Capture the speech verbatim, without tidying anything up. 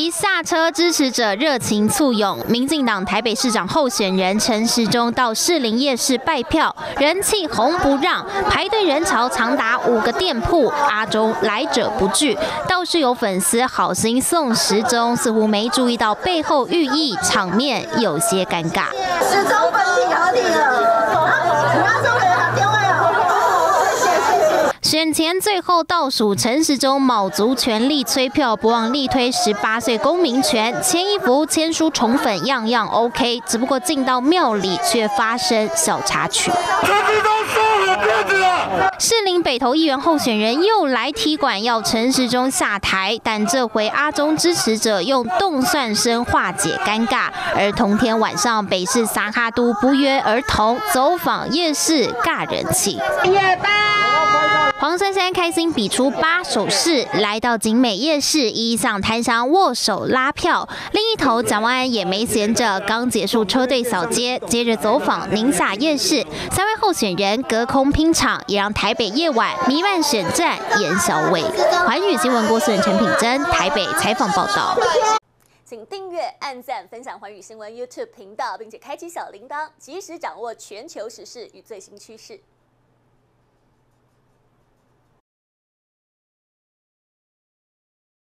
期下车支持者热情簇拥，民进党台北市长候选人陈时中到士林夜市拜票，人气红不让，排队人潮长达五个店铺，阿中来者不拒。倒是有粉丝好心送时中，似乎没注意到背后寓意，场面有些尴尬。 时中粉底合体了，你要送给他电话了。 选前最后倒数，陈时中卯足全力催票，不忘力推十八岁公民权，签衣服、签书、宠粉，样样 OK。只不过进到庙里，却发生小插曲。 陈时中收了辫子了。 士林北投议员候选人又来踢馆，要陈时中下台，但这回阿中支持者用动算声化解尴尬。而同天晚上，北市撒哈都不约而同走访夜市，尬人气。夜班。 黄珊珊开心比出八手势，来到景美夜市，一一向摊商握手拉票。另一头，蒋万安也没闲着，刚结束车队扫街，接着走访宁夏夜市，三位候选人隔空拼场，也让台北夜晚弥漫选战烟硝味。环宇新闻郭思仁、陈品珍台北采访报道。 请订阅、按赞、分享环宇新闻 YouTube 频道，并且开启小铃铛，及时掌握全球时事与最新趋势。